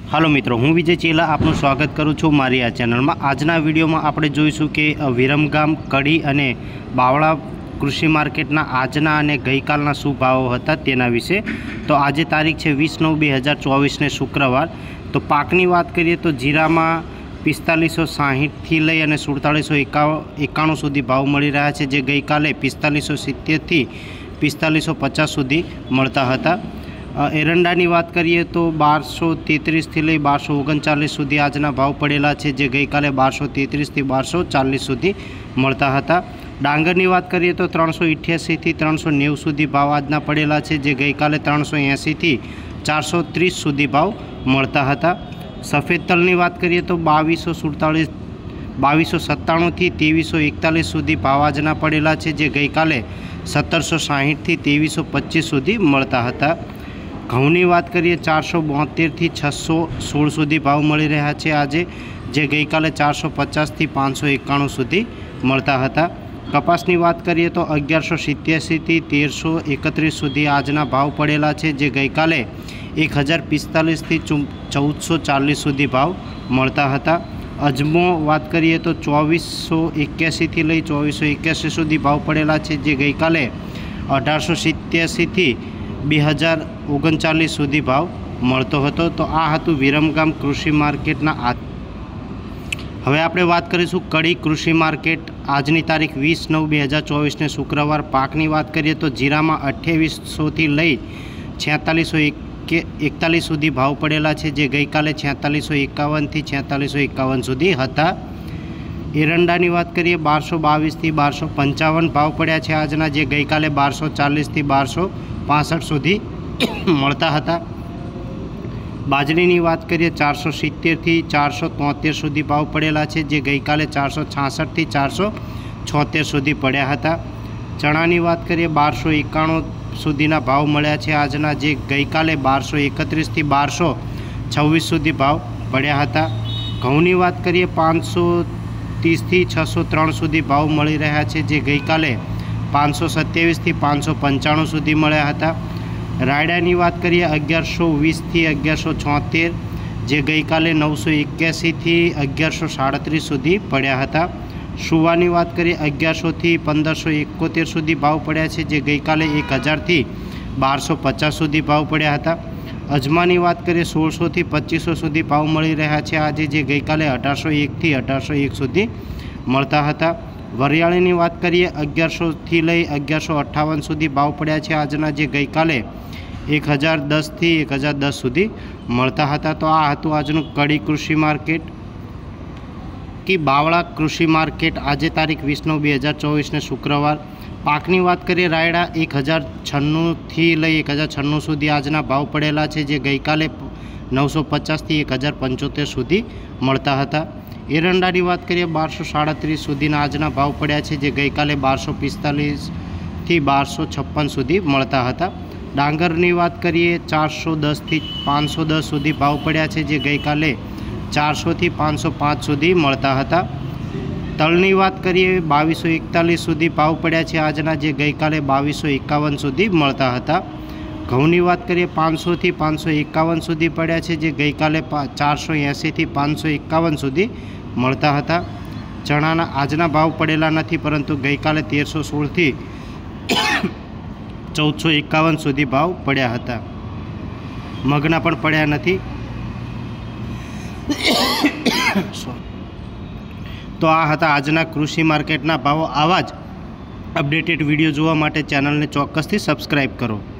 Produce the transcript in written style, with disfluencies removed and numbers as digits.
Hello मित्रों, हूँ विजय चेला आपનું स्वागत करूँ છું મારી આ ચેનલમાં। આજના વિડીયોમાં આપણે જોઈશું કે વિરમગામ, કડી અને બાવળા કૃષિ માર્કેટના આજના અને ગઈકાલના શું ભાવો હતા તેના વિશે। તો આજે તારીખ છે 20/9/2024 ને શુક્રવાર। તો પાકની વાત કરીએ તો જીરામાં 4560 થી લઈ અને 4791 સુધી ભાવ મળી રહ્યા છે, જે ગઈકાલે 4570 થી 4550 સુધી મળતા હતા। एरंडानी बात करिए तो 1233 थी लई 1239 सुधी आजना भाव पड़ेला है, जे गई काले 1233 थी 1240 सुधी मळता हता। डांगरनी बात करिए तो 388 थी 390 सुधी भाव आजना पड़ेला है, जे गई काले 380 थी 430 सुधी भाव मळता हता। सफेद तलनी बात करिए तो 2297 थी 2341 सुधी भाव आजना पड़ेला है, जे गई काले 1760 थी 2325 सुधी मळता हता। घऊनी बात करिए 472 थी 616 सुधी भाव मळी रह्या छे आजे, जे गई काले 450 थी 591 सुधी मळता हता। कपासनी बात करिए तो 1187 थी 1331 सुधी आजना भाव पड़ेला छे, जे गई काले 1045 थी 1440 सुधी भाव मळता हता। अजमो बात करिए तो 2481 थी लई 2481 सुधी भाव पड़ेला छे, जे गई काले 1887 थी 2039 सुधी भाव मळतो हतो। तो आ हतुं विरमगाम कृषि मार्केटना आज। हवे आपणे वात करीशुं कड़ी कृषि मार्केट आजनी तारीख 20/9/2024 ने शुक्रवार। पाकनी बात करिए तो जीरामां 2800 थी लई 4641 सुधी भाव पड़ेला छे, जे गई काले 4651 थी 4651 सुधी हता। एरंडानी बात करिए 1222 थी 1255 भाव पड्या छे आजना, जे गई काले 1240 थी 1265 सुधी मळता हता। बाजरीनी बात करिए 470 थी 473 सुधी भाव पड़ेला छे, जे गई काले 466 थी 476 सुधी पड्या हता। चणानी बात करिए 1291 सुधीना भाव मळ्या छे आजना, जे गई काले 1231 थी 1226 सुधी भाव पड्या हता। घऊनी बात करिए 530 थी 603 सुधी भाव मळी रह्या छे, जे गई काले 527 थी 595 सुधी मळ्या हता। रायडानी बात करिए 1120 थी 1176, जे गई काले 981 थी 1137 सुधी पड्या हता। शुवानी बात करिए 1100 थी 1571 सुधी भाव पड्या छे, जे गई काले 1000 थी 1250 सुधी भाव पड्या हता। अजमानी बात करिए 1600 थी 2500 सुधी भाव मळी रह्या छे आजे, जे गई काले 1801 थी 1801 सुधी मळता हता। वरियाळीनी बात करिए 1100 थी लई 1158 सुधी भाव पड्या छे आजना, जे गई काले 1010 थी 1010 सुधी मळता हता। तो आ हतुं आजनुं कड़ी कृषि मार्केट की बावळा कृषि मार्केट आजे तारीख 20/9/2024 ने शुक्रवार। पाकनी बात करिए रायडा 1096 थी लई 1096 सुधी आजना भाव पड़ेला छे, जे गई काले 950 थी 1075 सुधी मळता हता। एरंडानी बात करिए 1237 सुधीना आजना भाव पड्या छे, जे गई काले 1245 थी 1256 सुधी मळता हता। डांगरनी बात करिए 410 थी 510 सुधी भाव पड्या छे, जे गई काले 400 थी 505 सुधी मळता हता। तलनी बात करिए 2241 सुधी भाव पड्या छे आजना, जे गई काले 2251 सुधी मळता हता। घऊनी बात करिए 500 थी 551 सुधी पड्या छे, जे गई काले 480 थी 551 सुधी मळता हता। चणाना आजना भाव पड़ेला नथी, परंतु गई काले 1316 थी 1451 सुधी भाव पड्या हता। मगना पण पड्या नथी। तो आ हता आजना कृषि मार्केटना भाव। आवा ज अपडेटेड विडियो जोवा माटे चेनल ने चोक्कसथी सब्सक्राइब करो।